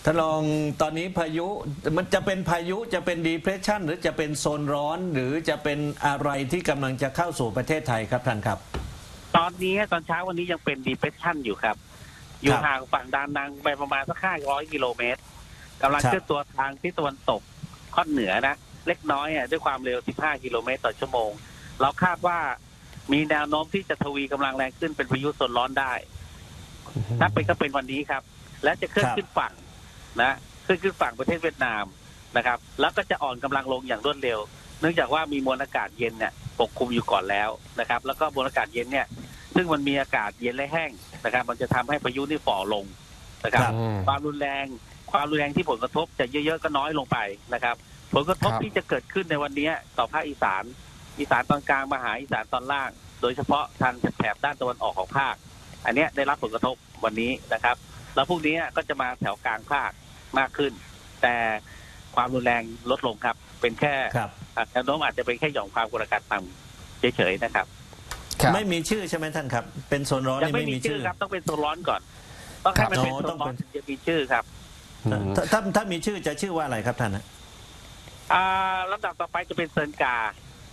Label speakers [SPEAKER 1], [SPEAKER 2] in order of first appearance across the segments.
[SPEAKER 1] ท่านรองตอนนี้พายุมันจะเป็นพายุจะเป็น depression หรือจะเป็นโซนร้อนหรือจะเป็นอะไรที่กำลังจะเข้าสู่ประเทศไทยครับท่านครับ
[SPEAKER 2] ตอนนี้ตอนเช้าวันนี้ยังเป็น depression อยู่ครับอยู่ห่างฝั่งดานังไปประมาณสัก500 กิโลเมตรกำลังเคลื่อนตัวทางทิศตะวันตกค่อนเหนือนะเล็กน้อยด้วยความเร็ว15 กิโลเมตรต่อชั่วโมงเราคาดว่ามีแนวโน้มที่จะทวีกำลังแรงขึ้นเป็นพายุโซนร้อนได้ถ้าเป็นก็เป็นวันนี้ครับและจะเคลื่อนขึ้นฝั่งนะขึ้นฝั่งประเทศเวียดนามนะครับแล้วก็จะอ่อนกำลังลงอย่างรวดเร็วเนื่องจากว่ามีมวลอากาศเย็นเนี่ยปกคลุมอยู่ก่อนแล้วนะครับแล้วก็มวลอากาศเย็นเนี่ยซึ่งมันมีอากาศเย็นและแห้งนะครับมันจะทำให้พายุนี่ฝ่อลงนะครับความรุนแรงที่ผลกระทบจะเยอะๆก็น้อยลงไปนะครับผลกระทบที่จะเกิดขึ้นในวันนี้ต่อภาคอีสานตอนกลางมาหาอีสานตอนล่างโดยเฉพาะทางแถบด้านตะวันออกของภาคอันนี้ได้รับผลกระทบวันนี้นะครับแล้วพวกนี้ก็จะมาแถวกลางภาคมากขึ้นแต่ความรุนแรงลดลงครับเป็นแค่แนวโน้มอาจจะเป็นแค่หย่อมความกดอากาศต่ำเฉยๆนะครับ
[SPEAKER 1] ไม่มีชื่อใช่ไหมท่านครับเป็นโซนร้อนนี่ไม่มีชื่อ
[SPEAKER 2] ครับต้องเป็นโซนร้อนก่อนต้องให้มันเป็นโซนร้อนจะมีชื่อครับ
[SPEAKER 1] ถ้ามีชื่อจะชื่อว่าอะไรครับท่านนะ
[SPEAKER 2] ลำดับต่อไปจะเป็นเซิร์นกา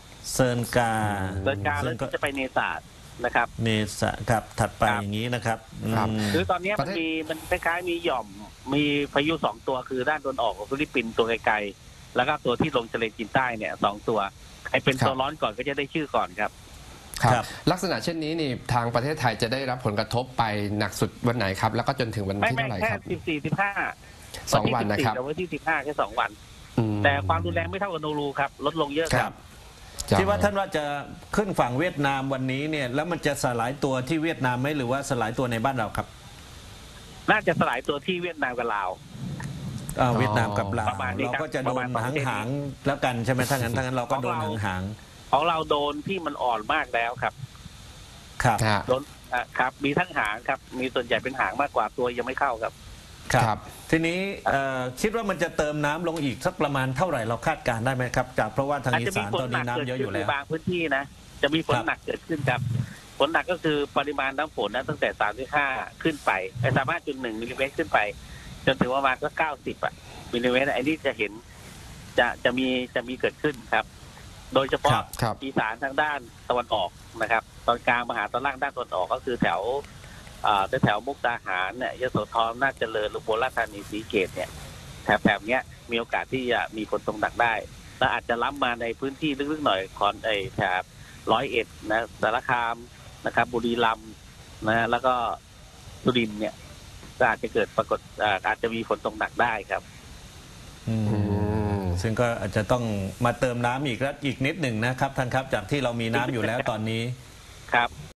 [SPEAKER 2] แล้วจะไปเนสาดนะครับ
[SPEAKER 1] เนสาครับถัดไปอย่างนี้นะครับ
[SPEAKER 2] คือตอนนี้มันคล้ายๆมีหย่อมมีพายุ2 ตัวคือด้านตะวันออกของฟิลิปปินส์ตัวไกลๆแล้วก็ตัวที่ลงทะเลจีนใต้เนี่ย2 ตัวใครเป็นตัวร้อนก่อนก็จะได้ชื่อก่อนครับ
[SPEAKER 3] ครับลักษณะเช่นนี้นี่ทางประเทศไทยจะได้รับผลกระทบไปหนักสุดวันไหนครับแล้วก็จนถึงวันที่เท่าไหร่ครับ
[SPEAKER 2] แค่14-15
[SPEAKER 3] 2 วันนะครับ
[SPEAKER 2] วันที่15แค่2 วันแต่ความรุนแรงไม่เท่ากับโนรูครับลดลงเยอะครับ
[SPEAKER 1] ที่ว่าท่านว่าจะขึ้นฝั่งเวียดนามวันนี้เนี่ยแล้วมันจะสลายตัวที่เวียดนามไหมหรือว่าสลายตัวในบ้านเราครับ
[SPEAKER 2] น่าจะสลายตัวที่เวียดนามกับลาว
[SPEAKER 1] เวียดนามกับลาวเราก็จะโดนหางๆแล้วกันใช่ไหมถ้างั้นเราก็โดนหาง
[SPEAKER 2] ของเราโดนที่มันอ่อนมากแล้วครับโดนครับมีทั้งหางครับมีส่วนใหญ่เป็นหางมากกว่าตัวยังไม่เข้าครับ
[SPEAKER 1] ครับทีนี้คิดว่ามันจะเติมน้ำลงอีกสักประมาณเท่าไหร่เราคาดการได้ไหมครับจากเพราะว่าทางอีสานตอนนี้น้ำเยอะอยู่แล้ว
[SPEAKER 2] บางพื้นที่นะจะมีฝนหนักเกิดขึ้นครับฝนหนักก็คือปริมาณน้ำฝนนะตั้งแต่35ขึ้นไป35.1 มิลลิเมตรขึ้นไปจนถึงประมาณก็90มิลลิเมตรไอ้นี่จะเห็นจะมีเกิดขึ้นครับโดยเฉพาะอีสานทางด้านตะวันออกนะครับตอนกลางมาหาตอนล่างด้านตะวันออกก็คือแถวมุกดาหารเนี่ยยโสธรน่าจะเจริญอุบลราชธานีศรีสะเกษเนี่ยแถบเนี้ยมีโอกาสที่จะมีฝนตกหนักได้และอาจจะล้ำมาในพื้นที่ลึกๆหน่อยของแถบ101นะสารคามนะครับบุรีรัมย์นะแล้วก็สุรินทร์เนี่ยก็อาจจะเกิดปรากฏอาจจะมีฝนตกหนักได้ครับ
[SPEAKER 1] ซึ่งก็อาจจะต้องมาเติมน้ำอีกนิดหนึ่งนะครับท่านครับจากที่เรามีน้ำอยู่แล้วตอนนี้
[SPEAKER 2] ครับ